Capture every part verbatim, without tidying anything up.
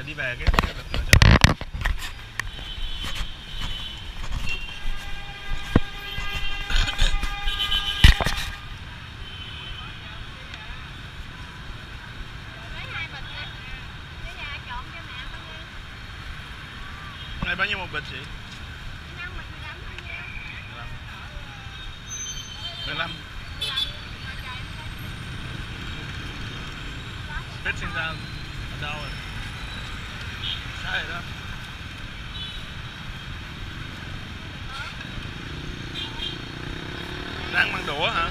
giờ đi về cái cái đập cửa trở lại. Này bao nhiêu một bịch chị? mười lăm. fifteen thousand a dollar. Sai rồi đó. Đang bằng đũa hả?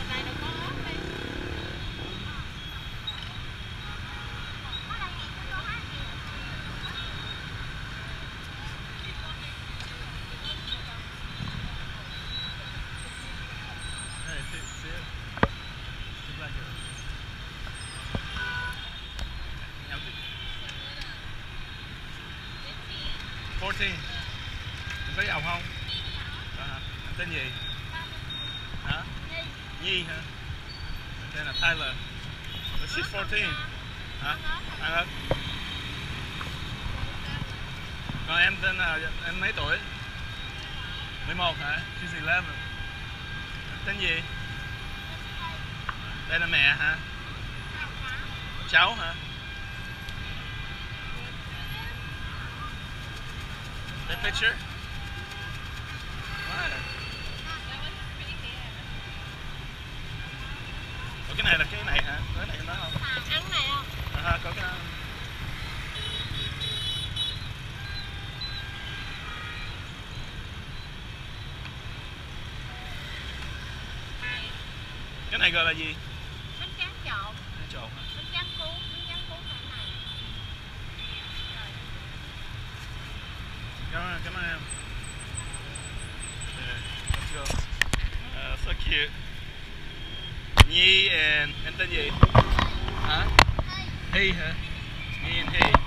fourteen. Em có giàu không? À, em tên gì? Hả? Nhi hả? Em tên là Tyler. But she's fourteen. Hả? Ăn ớt. Còn em tên là em mấy tuổi? mười một hả? She's eleven. Em tên gì? Đây là mẹ hả? Cháu hả? That picture? What? Có cái này là cái này hả? Có cái này trong đó không? À, ăn này không? À, có cái đó. Cái này gọi là gì? Bánh tráng trộn. Bánh trộn hả? Bánh tráng cuốn, bánh tráng cuốn là cái này. Cảm ơn, cảm ơn em. Yeah, let's go. Uh, so cute. Nhi and em tên gì? Hả? Hy hả? Nhi and Hy.